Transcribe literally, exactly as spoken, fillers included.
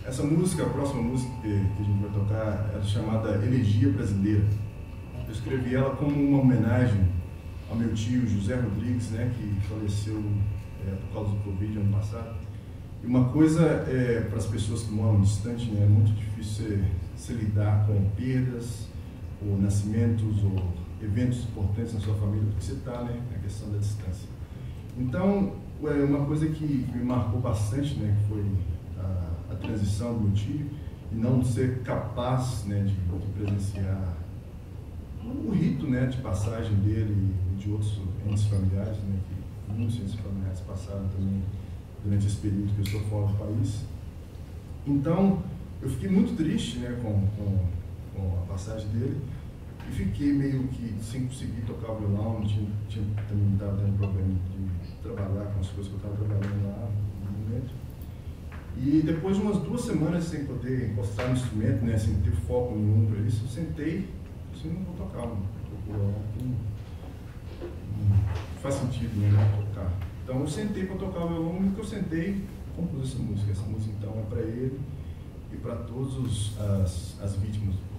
Essa música, a próxima música que, que a gente vai tocar, é chamada Elegia Brasileira. Eu escrevi ela como uma homenagem ao meu tio José Rodrigues, né, que faleceu é, por causa do Covid ano passado. E uma coisa, é, para as pessoas que moram distante, né, é muito difícil se lidar com perdas, ou nascimentos, ou eventos importantes na sua família, porque você está, né, na questão da distância. Então, é uma coisa que me marcou bastante, né, que foi a, a transição do meu tio, e não ser capaz, né, de, de presenciar o rito, né, de passagem dele e de outros entes familiares, né, que muitos entes familiares passaram também durante esse período que eu estou fora do país. Então, eu fiquei muito triste, né, com, com, com a passagem dele, e fiquei meio que sem conseguir tocar o violão, tinha, tinha, também estava tendo problema de trabalhar com as coisas que eu estava trabalhando lá no momento. E depois de umas duas semanas sem poder encostar no instrumento, né, sem ter foco nenhum para isso, eu sentei, assim, não vou tocar, não, não, não faz sentido, né, não tocar. Então eu sentei para tocar o violão, e no que eu sentei, compus essa música. Essa música então é para ele e para todas as, as vítimas